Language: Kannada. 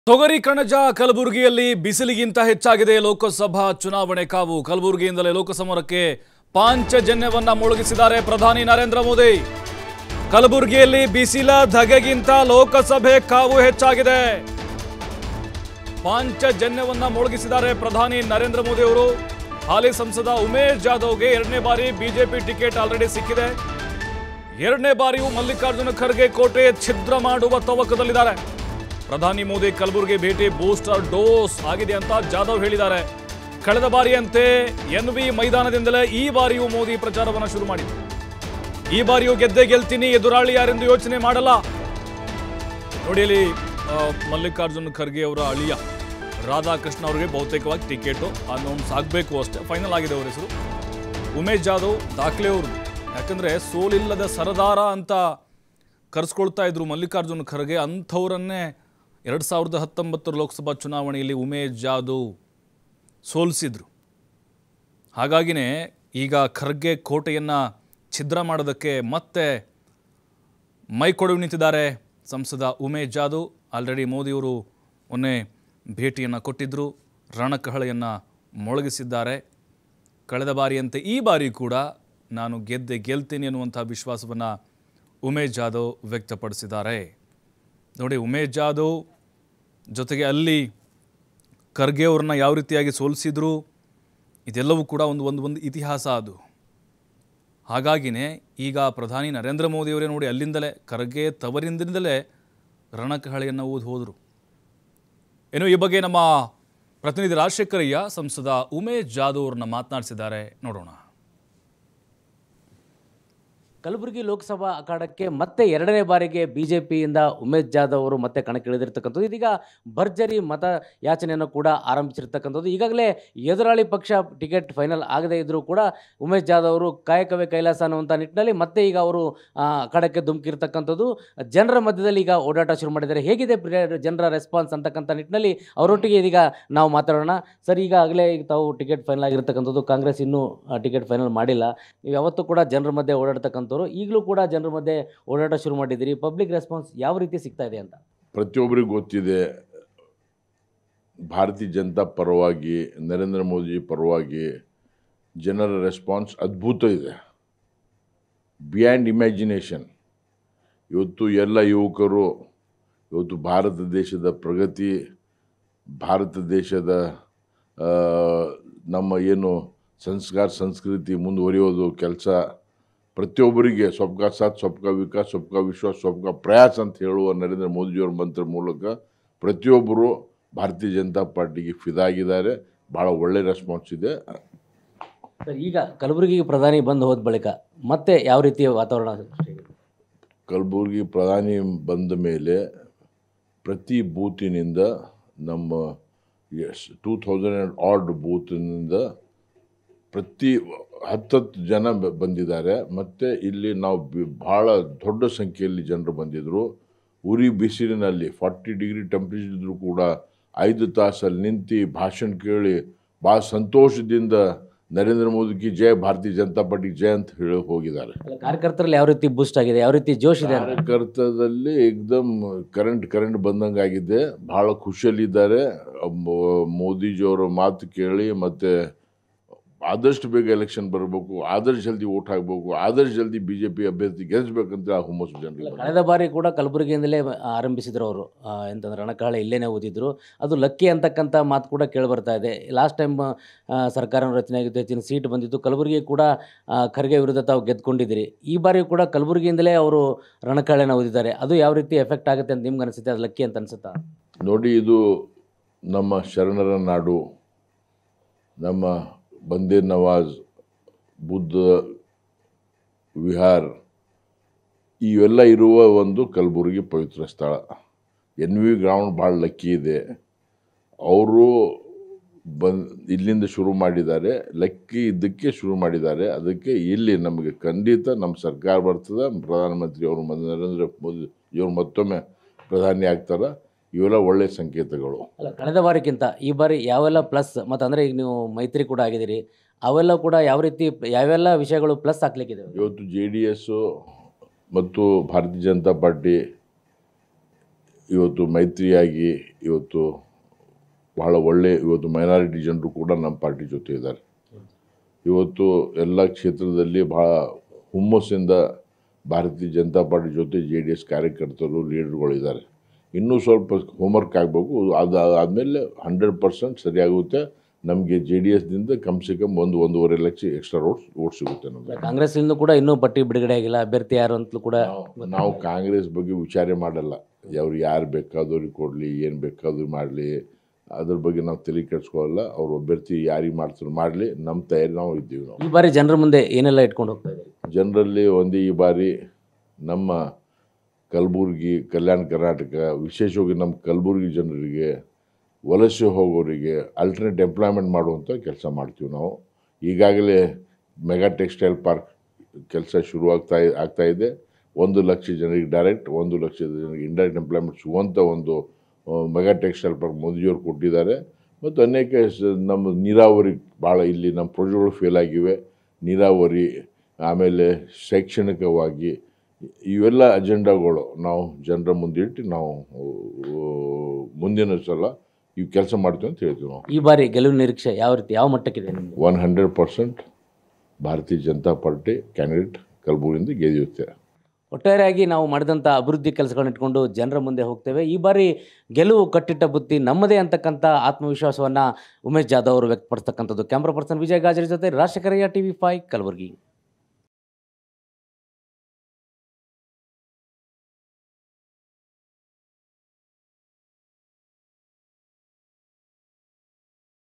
ತೊಗರಿ ಕಣಜ ಕಲಬುರಗಿಯಲ್ಲಿ ಬಿಸಿಲಿಗಿಂತ ಹೆಚ್ಚಾಗಿದೆ ಲೋಕಸಭಾ ಚುನಾವಣೆ ಕಾವು. ಕಲಬುರಗಿಯಿಂದಲೇ ಲೋಕಸಮರಕ್ಕೆ ಪಾಂಚಜನ್ಯವನ್ನ ಮೊಳಗಿಸಿದ್ದಾರೆ ಪ್ರಧಾನಿ ನರೇಂದ್ರ ಮೋದಿ. ಕಲಬುರಗಿಯಲ್ಲಿ ಬಿಸಿಲ ಧಗೆಗಿಂತ ಲೋಕಸಭೆ ಕಾವು ಹೆಚ್ಚಾಗಿದೆ. ಪಾಂಚಜನ್ಯವನ್ನ ಮೊಳಗಿಸಿದ್ದಾರೆ ಪ್ರಧಾನಿ ನರೇಂದ್ರ ಮೋದಿ ಅವರು. ಹಾಲಿ ಸಂಸದ ಉಮೇಶ್ ಜಾಧವ್ಗೆ ಎರಡನೇ ಬಾರಿ ಬಿಜೆಪಿ ಟಿಕೆಟ್ ಆಲ್ರೆಡಿ ಸಿಕ್ಕಿದೆ. ಎರಡನೇ ಬಾರಿಯೂ ಮಲ್ಲಿಕಾರ್ಜುನ ಖರ್ಗೆ ಕೋಟೆ ಛಿದ್ರ ಮಾಡುವ ತವಕದಲ್ಲಿದ್ದಾರೆ. ಪ್ರಧಾನಿ ಮೋದಿ ಕಲಬುರಗಿ ಭೇಟಿ ಬೂಸ್ಟರ್ ಡೋಸ್ ಆಗಿದೆ ಅಂತ ಜಾಧವ್ ಹೇಳಿದ್ದಾರೆ. ಕಳೆದ ಬಾರಿಯಂತೆ ಎನ್ವಿ ಮೈದಾನದಿಂದಲೇ ಈ ಬಾರಿಯೂ ಮೋದಿ ಪ್ರಚಾರವನ್ನು ಶುರು ಮಾಡಿದರು. ಈ ಬಾರಿಯೂ ಗೆದ್ದೇ ಗೆಲ್ತೀನಿ, ಎದುರಾಳಿ ಯಾರೆಂದು ಯೋಚನೆ ಮಾಡಲ್ಲ. ನೋಡಿ, ಅಲ್ಲಿ ಮಲ್ಲಿಕಾರ್ಜುನ ಖರ್ಗೆ ಅವರ ಅಳಿಯ ರಾಧಾಕೃಷ್ಣ ಅವರಿಗೆ ಬಹುತೇಕವಾಗಿ ಟಿಕೆಟು ಅನೌನ್ಸ್ ಆಗಬೇಕು ಅಷ್ಟೇ, ಫೈನಲ್ ಆಗಿದೆ ಅವರ ಹೆಸರು. ಉಮೇಶ್ ಜಾಧವ್ ದಾಖಲೆ ಅವರು, ಯಾಕಂದರೆ ಸೋಲಿಲ್ಲದ ಸರದಾರ ಅಂತ ಕರೆಸ್ಕೊಳ್ತಾ ಇದ್ರು ಮಲ್ಲಿಕಾರ್ಜುನ ಖರ್ಗೆ. ಅಂಥವರನ್ನೇ 2019 ಲೋಕಸಭಾ ಚುನಾವಣೆಯಲ್ಲಿ ಉಮೇಶ್ ಜಾಧವ್ ಸೋಲಿಸಿದ್ರು. ಹಾಗಾಗಿನೇ ಈಗ ಖರ್ಗೆ ಕೋಟೆಯನ್ನು ಛಿದ್ರ ಮಾಡೋದಕ್ಕೆ ಮತ್ತೆ ಮೈ ಕೊಡವಿ ನಿಂತಿದ್ದಾರೆ ಸಂಸದ ಉಮೇಶ್ ಜಾಧವ್. ಆಲ್ರೆಡಿ ಮೋದಿಯವರು ಮೊನ್ನೆ ಭೇಟಿಯನ್ನು ಕೊಟ್ಟಿದ್ದರು, ರಣಕಹಳೆಯನ್ನು ಮೊಳಗಿಸಿದ್ದಾರೆ. ಕಳೆದ ಬಾರಿಯಂತೆ ಈ ಬಾರಿ ಕೂಡ ನಾನು ಗೆಲ್ತೀನಿ ಅನ್ನುವಂಥ ವಿಶ್ವಾಸವನ್ನು ಉಮೇಶ್ ಜಾಧವ್ ವ್ಯಕ್ತಪಡಿಸಿದ್ದಾರೆ. ನೋಡಿ, ಉಮೇಶ್ ಜಾಧವ್ ಜೊತೆಗೆ ಅಲ್ಲಿ ಖರ್ಗೆ ಅವ್ರನ್ನ ಯಾವ ರೀತಿಯಾಗಿ ಸೋಲಿಸಿದ್ರು, ಇದೆಲ್ಲವೂ ಕೂಡ ಒಂದು ಇತಿಹಾಸ ಅದು. ಹಾಗಾಗಿನೇ ಈಗ ಪ್ರಧಾನಿ ನರೇಂದ್ರ ಮೋದಿಯವರೇ ನೋಡಿ ಅಲ್ಲಿಂದಲೇ ಖರ್ಗೆ ತವರಿಂದಲೇ ರಣಕಹಳೆಯನ್ನು ಊದಿ ಹೋದರು. ಏನು ಈ ಬಗ್ಗೆ ನಮ್ಮ ಪ್ರತಿನಿಧಿ ರಾಜಶೇಖರಯ್ಯ ಸಂಸದ ಉಮೇಶ್ ಜಾಧವ್ ಅವ್ರನ್ನ ಮಾತನಾಡಿಸಿದ್ದಾರೆ, ನೋಡೋಣ. ಕಲಬುರಗಿ ಲೋಕಸಭಾ ಅಖಾಡಕ್ಕೆ ಮತ್ತೆ ಎರಡನೇ ಬಾರಿಗೆ ಬಿಜೆಪಿಯಿಂದ ಉಮೇಶ್ ಜಾಧವ್ ಅವರು ಮತ್ತೆ ಕಣಕ್ಕಿಳಿದಿರ್ತಕ್ಕಂಥದ್ದು. ಇದೀಗ ಭರ್ಜರಿ ಮತ ಯಾಚನೆಯನ್ನು ಕೂಡ ಆರಂಭಿಸಿರ್ತಕ್ಕಂಥದ್ದು. ಈಗಾಗಲೇ ಎದುರಾಳಿ ಪಕ್ಷ ಟಿಕೆಟ್ ಫೈನಲ್ ಆಗದೇ ಇದ್ದರೂ ಕೂಡ ಉಮೇಶ್ ಜಾಧವ್ ಅವರು ಕಾಯಕವೇ ಕೈಲಾಸ ಅನ್ನುವಂಥ ನಿಟ್ಟಿನಲ್ಲಿ ಮತ್ತೆ ಈಗ ಅವರು ಅಖಾಡಕ್ಕೆ ಧುಮುಕಿರ್ತಕ್ಕಂಥದ್ದು. ಜನರ ಮಧ್ಯದಲ್ಲಿ ಈಗ ಓಡಾಟ ಶುರು ಮಾಡಿದ್ದಾರೆ. ಹೇಗಿದೆ ಜನರ ರೆಸ್ಪಾನ್ಸ್ ಅಂತಕ್ಕಂಥ ನಿಟ್ಟಿನಲ್ಲಿ ಅವರೊಟ್ಟಿಗೆ ಇದೀಗ ನಾವು ಮಾತಾಡೋಣ. ಸರ್, ಈಗಾಗಲೇ ಈಗ ತಾವು ಟಿಕೆಟ್ ಫೈನಲ್ ಆಗಿರ್ತಕ್ಕಂಥದ್ದು, ಕಾಂಗ್ರೆಸ್ ಇನ್ನೂ ಟಿಕೆಟ್ ಫೈನಲ್ ಮಾಡಿಲ್ಲ. ನೀವು ಯಾವತ್ತೂ ಕೂಡ ಜನರ ಮಧ್ಯೆ ಓಡಾಡ್ತಕ್ಕಂಥ ಈಗಲೂ ಕೂಡ ಜನರ ಮಧ್ಯೆ ಓಡಾಟ ಶುರು ಮಾಡಿದ್ದೀರಿ. ಪಬ್ಲಿಕ್ ರೆಸ್ಪಾನ್ಸ್ ಯಾವ ರೀತಿ ಸಿಗ್ತಾ ಇದೆ ಅಂತ ಪ್ರತಿಯೊಬ್ಬರಿಗೂ ಗೊತ್ತಿದೆ. ಭಾರತೀಯ ಜನತಾ ಪರವಾಗಿ, ನರೇಂದ್ರ ಮೋದಿ ಪರವಾಗಿ ಜನರ ರೆಸ್ಪಾನ್ಸ್ ಅದ್ಭುತ ಇದೆ, ಬಿಯಾಂಡ್ ಇಮ್ಯಾಜಿನೇಷನ್. ಇವತ್ತು ಎಲ್ಲ ಯುವಕರು ಇವತ್ತು ಭಾರತ ದೇಶದ ಪ್ರಗತಿ, ಭಾರತ ದೇಶದ ನಮ್ಮ ಏನು ಸಂಸ್ಕಾರ ಸಂಸ್ಕೃತಿ ಮುಂದುವರಿಯೋದು ಕೆಲಸ, ಪ್ರತಿಯೊಬ್ಬರಿಗೆ ಸಬ್ಕಾ ಸಾಥ್ ಸಬ್ಕಾ ವಿಕಾಸ್ ಸಬ್ಕಾ ವಿಶ್ವಾಸ್ ಸಬ್ಕಾ ಪ್ರಯಾಸ್ ಅಂತ ಹೇಳುವ ನರೇಂದ್ರ ಮೋದಿಯವರ ಮಂತ್ರ ಮೂಲಕ ಪ್ರತಿಯೊಬ್ಬರು ಭಾರತೀಯ ಜನತಾ ಪಾರ್ಟಿಗೆ ಫಿದಾಗಿದ್ದಾರೆ. ಭಾಳ ಒಳ್ಳೆ ರೆಸ್ಪಾನ್ಸ್ ಇದೆ. ಸರ್, ಈಗ ಕಲಬುರಗಿಗೆ ಪ್ರಧಾನಿ ಬಂದು ಹೋದ ಬಳಿಕ ಮತ್ತೆ ಯಾವ ರೀತಿಯ ವಾತಾವರಣ? ಕಲಬುರಗಿ ಪ್ರಧಾನಿ ಬಂದ ಮೇಲೆ ಪ್ರತಿ ಬೂತಿನಿಂದ ನಮ್ಮ 2000 ಆರ್ಡ್ ಬೂತಿನಿಂದ ಪ್ರತಿ 10 ಜನ ಬಂದಿದ್ದಾರೆ. ಮತ್ತು ಇಲ್ಲಿ ನಾವು ಭಾಳ ದೊಡ್ಡ ಸಂಖ್ಯೆಯಲ್ಲಿ ಜನರು ಬಂದಿದ್ದರು. ಉರಿ ಬಿಸಿಲಿನಲ್ಲಿ 40 ಡಿಗ್ರಿ ಟೆಂಪ್ರೇಚರ್ ಇದ್ದರೂ ಕೂಡ 5 ತಾಸಲ್ಲಿ ನಿಂತು ಭಾಷಣ ಕೇಳಿ ಭಾಳ ಸಂತೋಷದಿಂದ ನರೇಂದ್ರ ಮೋದಿಗೆ ಜಯ, ಭಾರತೀಯ ಜನತಾ ಪಾರ್ಟಿಗೆ ಜಯ ಅಂತ ಹೇಳಿ ಹೋಗಿದ್ದಾರೆ. ಕಾರ್ಯಕರ್ತರಲ್ಲಿ ಯಾವ ರೀತಿ ಬೂಸ್ಟ್ ಆಗಿದೆ, ಯಾವ ರೀತಿ ಜೋಶ್ ಇದೆ? ಕಾರ್ಯಕರ್ತದಲ್ಲಿ ಏಕ್ದಮ್ ಕರೆಂಟ್ ಬಂದಂಗೆ ಆಗಿದೆ. ಭಾಳ ಖುಷಿಯಲ್ಲಿದ್ದಾರೆ. ಮೋದಿಜಿಯವರ ಮಾತು ಕೇಳಿ ಮತ್ತು ಆದಷ್ಟು ಬೇಗ ಎಲೆಕ್ಷನ್ ಬರಬೇಕು, ಆದಷ್ಟು ಜಲ್ದಿ ಓಟ್ ಹಾಕಬೇಕು, ಆದಷ್ಟು ಜಲ್ದಿ ಬಿಜೆಪಿ ಅಭ್ಯರ್ಥಿ ಗೆಲ್ಲಿಸ್ಬೇಕಂತ ಆ ಹುಮ್ಮಸ್ಸು ಜನರಿಗೆ. ಕಳೆದ ಬಾರಿ ಕೂಡ ಕಲಬುರಗಿಯಿಂದಲೇ ಆರಂಭಿಸಿದ್ರು ಅವರು, ಎಂತಂದ್ರೆ ರಣಕಹಳೆ ಇಲ್ಲೇನೆ ಓದಿದ್ರು. ಅದು ಲಕ್ಕಿ ಅಂತಕ್ಕಂಥ ಮಾತು ಕೂಡ ಕೇಳಿಬರ್ತಾ ಇದೆ. ಲಾಸ್ಟ್ ಟೈಮ್ ಸರ್ಕಾರ ರಚನೆ ಆಗಿದ್ದು, ಹೆಚ್ಚಿನ ಸೀಟ್ ಬಂದಿದ್ದು. ಕಲಬುರಗಿ ಕೂಡ ಖರ್ಗೆ ವಿರುದ್ಧ ತಾವು ಗೆದ್ದುಕೊಂಡಿದ್ದೀರಿ. ಈ ಬಾರಿ ಕೂಡ ಕಲಬುರಗಿಯಿಂದಲೇ ಅವರು ರಣಕಹಳೆನ ಓದಿದ್ದಾರೆ. ಅದು ಯಾವ ರೀತಿ ಎಫೆಕ್ಟ್ ಆಗುತ್ತೆ ಅಂತ ನಿಮ್ಗೆ ಅನಿಸುತ್ತೆ? ಅದು ಲಕ್ಕಿ ಅಂತ ಅನಿಸುತ್ತಾ? ನೋಡಿ, ಇದು ನಮ್ಮ ಶರಣರ ನಾಡು, ನಮ್ಮ ಬಂದೇ ನವಾಜ್, ಬುದ್ಧ ವಿಹಾರ್, ಇವೆಲ್ಲ ಇರುವ ಒಂದು ಕಲಬುರಗಿ ಪವಿತ್ರ ಸ್ಥಳ. NV ಗ್ರೌಂಡ್ ಭಾಳ ಲಕ್ಕಿ ಇದೆ. ಅವರು ಇಲ್ಲಿಂದ ಶುರು ಮಾಡಿದ್ದಾರೆ, ಲಕ್ಕಿ ಇದ್ದಕ್ಕೆ ಶುರು ಮಾಡಿದ್ದಾರೆ. ಅದಕ್ಕೆ ಇಲ್ಲಿ ನಮಗೆ ಖಂಡಿತ ನಮ್ಮ ಸರ್ಕಾರ ಬರ್ತದೆ, ಪ್ರಧಾನಮಂತ್ರಿ ಅವರು ನರೇಂದ್ರ ಮೋದಿ ಇವರು ಮತ್ತೊಮ್ಮೆ ಪ್ರಧಾನಿ ಆಗ್ತಾರೆ. ಇವೆಲ್ಲ ಒಳ್ಳೆಯ ಸಂಕೇತಗಳು. ಅಲ್ಲ, ಕಳೆದ ಬಾರಿಗಿಂತ ಈ ಬಾರಿ ಯಾವೆಲ್ಲ ಪ್ಲಸ್, ಮತ್ತು ಅಂದರೆ ಈಗ ನೀವು ಮೈತ್ರಿ ಕೂಡ ಆಗಿದ್ದೀರಿ, ಅವೆಲ್ಲ ಕೂಡ ಯಾವ ರೀತಿ ಯಾವೆಲ್ಲ ವಿಷಯಗಳು ಪ್ಲಸ್ ಹಾಕ್ಲಿಕ್ಕಿದೆ? ಇವತ್ತು JDS ಮತ್ತು ಭಾರತೀಯ ಜನತಾ ಪಾರ್ಟಿ ಇವತ್ತು ಮೈತ್ರಿಯಾಗಿ ಇವತ್ತು ಬಹಳ ಒಳ್ಳೆ ಇವತ್ತು ಮೈನಾರಿಟಿ ಜನರು ಕೂಡ ನಮ್ಮ ಪಾರ್ಟಿ ಜೊತೆ ಇದ್ದಾರೆ. ಇವತ್ತು ಎಲ್ಲ ಕ್ಷೇತ್ರದಲ್ಲಿ ಭಾಳ ಹುಮ್ಮಸ್ಸಿಂದ ಭಾರತೀಯ ಜನತಾ ಪಾರ್ಟಿ ಜೊತೆ JDS ಕಾರ್ಯಕರ್ತರು ಲೀಡರ್ಗಳಿದ್ದಾರೆ. ಇನ್ನೂ ಸ್ವಲ್ಪ ಹೋಮ್ವರ್ಕ್ ಆಗಬೇಕು. ಆದಮೇಲೆ 100% ಸರಿಯಾಗುತ್ತೆ. ನಮಗೆ JDSದಿಂದ ಕಮ್ಸೆ ಕಮ್ 1-1.5 ಲಕ್ಷ ಎಕ್ಸ್ಟ್ರಾ ಓಟ್ ಸಿಗುತ್ತೆ ನಮಗೆ. ಕಾಂಗ್ರೆಸ್ಸಿಂದ ಕೂಡ ಇನ್ನೂ ಪಟ್ಟಿ ಬಿಡುಗಡೆ ಆಗಿಲ್ಲ, ಅಭ್ಯರ್ಥಿ ಯಾರು ಅಂತಲೂ ಕೂಡ. ನಾವು ಕಾಂಗ್ರೆಸ್ ಬಗ್ಗೆ ವಿಚಾರ ಮಾಡಲ್ಲ. ಅವ್ರು ಯಾರು ಬೇಕಾದವ್ರಿಗೆ ಕೊಡಲಿ, ಏನು ಬೇಕಾದ್ರೂ ಮಾಡಲಿ, ಅದ್ರ ಬಗ್ಗೆ ನಾವು ತಲೆ ಕೆಡಿಸ್ಕೊಳ್ಳಲ್ಲ. ಅವ್ರ ಅಭ್ಯರ್ಥಿ ಯಾರಿಗೆ ಮಾಡ್ತಾರೆ ಮಾಡಲಿ, ನಮ್ಮ ತಯಾರಿ ನಾವು ಇದ್ದೀವಿ. ನಾವು ಈ ಬಾರಿ ಜನರ ಮುಂದೆ ಏನೆಲ್ಲ ಇಟ್ಕೊಂಡು ಹೋಗ್ತಾ ಇದ್ದೀವಿ? ಜನರಲ್ಲಿ ಈ ಬಾರಿ ನಮ್ಮ ಕಲಬುರಗಿ, ಕಲ್ಯಾಣ ಕರ್ನಾಟಕ, ವಿಶೇಷವಾಗಿ ನಮ್ಮ ಕಲಬುರಗಿ ಜನರಿಗೆ, ವಲಸೆ ಹೋಗೋರಿಗೆ ಅಲ್ಟರ್ನೇಟ್ ಎಂಪ್ಲಾಯ್ಮೆಂಟ್ ಮಾಡುವಂಥ ಕೆಲಸ ಮಾಡ್ತೀವಿ ನಾವು. ಈಗಾಗಲೇ ಮೆಗಾ ಟೆಕ್ಸ್ಟೈಲ್ ಪಾರ್ಕ್ ಕೆಲಸ ಆಗ್ತಾ ಇದೆ. 1 ಲಕ್ಷ ಜನರಿಗೆ ಡೈರೆಕ್ಟ್, 1 ಲಕ್ಷ ಜನರಿಗೆ ಇಂಡೈರೆಕ್ಟ್ ಎಂಪ್ಲಾಯ್ಮೆಂಟ್ ಸಿಗುವಂಥ ಒಂದು ಮೆಗಾ ಟೆಕ್ಸ್ಟೈಲ್ ಪಾರ್ಕ್ ಮೋದಿಜಿಯವರು ಕೊಟ್ಟಿದ್ದಾರೆ. ಮತ್ತು ಅನೇಕ ನಮ್ಮ ನೀರಾವರಿ ಭಾಳ ಇಲ್ಲಿ ನಮ್ಮ ಪ್ರಾಜೆಕ್ಟ್ಗಳು ಫೇಲ್ ಆಗಿವೆ. ನೀರಾವರಿ, ಆಮೇಲೆ ಶೈಕ್ಷಣಿಕವಾಗಿ ಇವೆಲ್ಲ ಅಜೆಂಡಾಗಳು ನಾವು ಜನರ ಮುಂದೆ ಇಟ್ಟು ನಾವು ಮುಂದಿನ ಸಲ ಇವು ಕೆಲಸ ಮಾಡ್ತೀವಿ ಅಂತ ಹೇಳ್ತೀವಿ ನಾವು. ಈ ಬಾರಿ ಗೆಲುವು ನಿರೀಕ್ಷೆ ಯಾವ ರೀತಿ, ಯಾವ ಮಟ್ಟಕ್ಕಿದೆ ನಿಮಗೆ? 100% ಭಾರತೀಯ ಜನತಾ ಪಾರ್ಟಿ ಕ್ಯಾಂಡಿಡೇಟ್ ಕಲಬುರಗಿಯಿಂದ ಗೆದ್ದಿರುತ್ತೆ. ಒಟ್ಟಾರೆಯಾಗಿ ನಾವು ಮಾಡಿದಂಥ ಅಭಿವೃದ್ಧಿ ಕೆಲಸಗಳನ್ನ ಇಟ್ಕೊಂಡು ಜನರ ಮುಂದೆ ಹೋಗ್ತೇವೆ. ಈ ಬಾರಿ ಗೆಲುವು ಕಟ್ಟಿಟ್ಟ ಬುತ್ತಿ ನಮ್ಮದೇ ಅಂತಕ್ಕಂಥ ಆತ್ಮವಿಶ್ವಾಸವನ್ನು ಉಮೇಶ್ ಜಾಧವ್ ಅವರು ವ್ಯಕ್ತಪಡಿಸ್ತಕ್ಕಂಥದ್ದು. ಕ್ಯಾಮ್ರಾ ಪರ್ಸನ್ ವಿಜಯ್ ಗಾಜರಿ ಜೊತೆ ರಾಜಶೇಖರಯ್ಯ, TV5 ಕಲಬುರಗಿ.